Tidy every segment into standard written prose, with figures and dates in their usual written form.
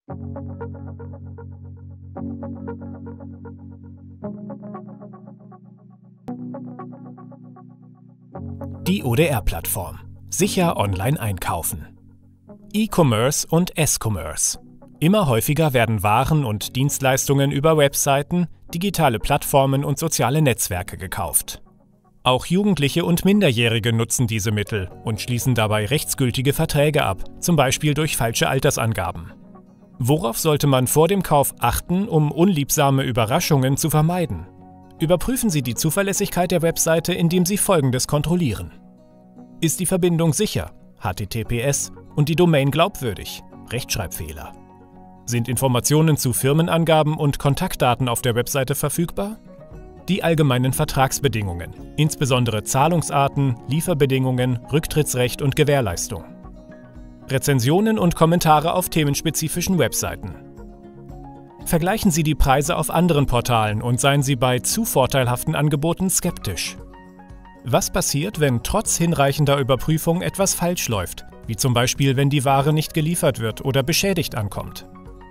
Die ODR-Plattform. Sicher online einkaufen. E-Commerce und S-Commerce. Immer häufiger werden Waren und Dienstleistungen über Webseiten, digitale Plattformen und soziale Netzwerke gekauft. Auch Jugendliche und Minderjährige nutzen diese Mittel und schließen dabei rechtsgültige Verträge ab, zum Beispiel durch falsche Altersangaben. Worauf sollte man vor dem Kauf achten, um unliebsame Überraschungen zu vermeiden? Überprüfen Sie die Zuverlässigkeit der Webseite, indem Sie Folgendes kontrollieren. Ist die Verbindung sicher? HTTPS und die Domain glaubwürdig? Rechtschreibfehler. Sind Informationen zu Firmenangaben und Kontaktdaten auf der Webseite verfügbar? Die allgemeinen Vertragsbedingungen, insbesondere Zahlungsarten, Lieferbedingungen, Rücktrittsrecht und Gewährleistung. Rezensionen und Kommentare auf themenspezifischen Webseiten. Vergleichen Sie die Preise auf anderen Portalen und seien Sie bei zu vorteilhaften Angeboten skeptisch. Was passiert, wenn trotz hinreichender Überprüfung etwas falsch läuft, wie zum Beispiel, wenn die Ware nicht geliefert wird oder beschädigt ankommt?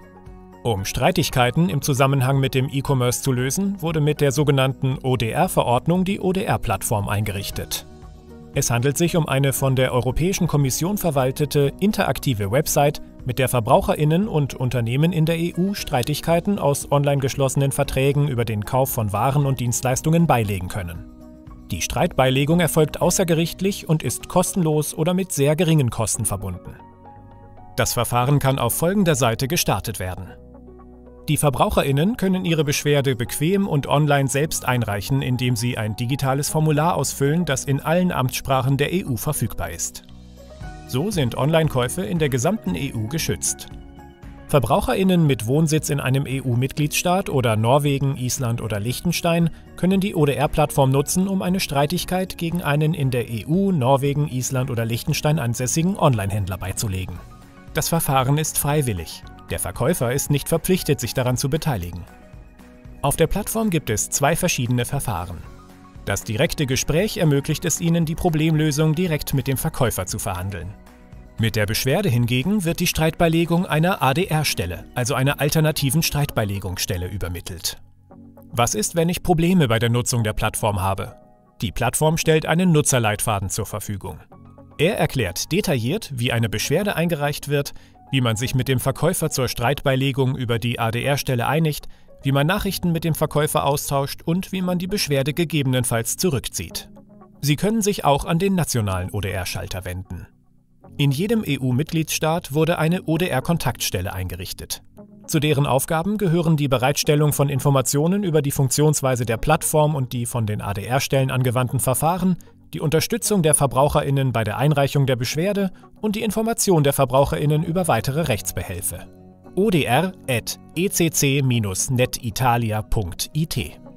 Um Streitigkeiten im Zusammenhang mit dem E-Commerce zu lösen, wurde mit der sogenannten ODR-Verordnung die ODR-Plattform eingerichtet. Es handelt sich um eine von der Europäischen Kommission verwaltete, interaktive Website, mit der VerbraucherInnen und Unternehmen in der EU Streitigkeiten aus online geschlossenen Verträgen über den Kauf von Waren und Dienstleistungen beilegen können. Die Streitbeilegung erfolgt außergerichtlich und ist kostenlos oder mit sehr geringen Kosten verbunden. Das Verfahren kann auf folgender Seite gestartet werden. Die VerbraucherInnen können ihre Beschwerde bequem und online selbst einreichen, indem sie ein digitales Formular ausfüllen, das in allen Amtssprachen der EU verfügbar ist. So sind Online-Käufe in der gesamten EU geschützt. VerbraucherInnen mit Wohnsitz in einem EU-Mitgliedstaat oder Norwegen, Island oder Liechtenstein können die ODR-Plattform nutzen, um eine Streitigkeit gegen einen in der EU, Norwegen, Island oder Liechtenstein ansässigen Online-Händler beizulegen. Das Verfahren ist freiwillig. Der Verkäufer ist nicht verpflichtet, sich daran zu beteiligen. Auf der Plattform gibt es zwei verschiedene Verfahren. Das direkte Gespräch ermöglicht es Ihnen, die Problemlösung direkt mit dem Verkäufer zu verhandeln. Mit der Beschwerde hingegen wird die Streitbeilegung einer ADR-Stelle, also einer alternativen Streitbeilegungsstelle, übermittelt. Was ist, wenn ich Probleme bei der Nutzung der Plattform habe? Die Plattform stellt einen Nutzerleitfaden zur Verfügung. Er erklärt detailliert, wie eine Beschwerde eingereicht wird, wie man sich mit dem Verkäufer zur Streitbeilegung über die ADR-Stelle einigt, wie man Nachrichten mit dem Verkäufer austauscht und wie man die Beschwerde gegebenenfalls zurückzieht. Sie können sich auch an den nationalen ODR-Schalter wenden. In jedem EU-Mitgliedstaat wurde eine ODR-Kontaktstelle eingerichtet. Zu deren Aufgaben gehören die Bereitstellung von Informationen über die Funktionsweise der Plattform und die von den ADR-Stellen angewandten Verfahren, die Unterstützung der VerbraucherInnen bei der Einreichung der Beschwerde und die Information der VerbraucherInnen über weitere Rechtsbehelfe. odr@ecc-netitalia.it